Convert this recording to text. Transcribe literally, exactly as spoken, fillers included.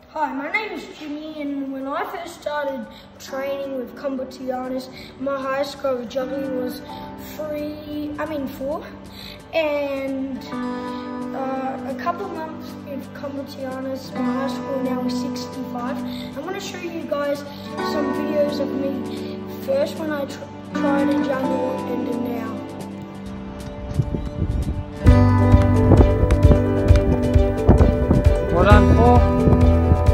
Hi, my name is Jimmy, and when I first started training with Con Boutsianis, my highest score of juggling was three, I mean four, and uh, a couple of months with Con Boutsianis, my high score now is sixty-five. I'm going to show you guys some videos of me first when I tr tried to juggle and now. What on for?